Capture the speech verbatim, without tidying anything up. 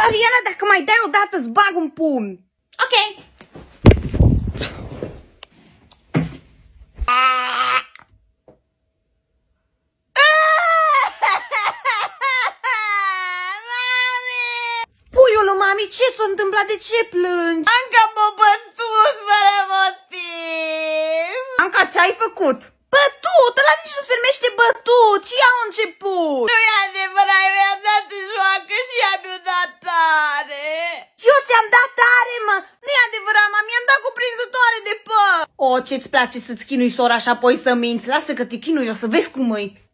Ariana, dacă mai dai o dată, îți bag un pumn. Ok. Puiul lui mami, ce s-a întâmplat? De ce plângi? Anca m-a bătut fără motiv. Anca, ce ai făcut? Bătut? Ăla nici nu se numește bătut. Și ea a început. Nu e adevărat, eu i-am dat în joacă și i-am dat tare. Eu ți-am dat tare, mă. Nu e adevărat, mă. Mi-am dat cuprinzătoare de păr. O, ce-ți place să-ți chinui sora și apoi să minți? Lasă că te chinui, o să vezi cum îi.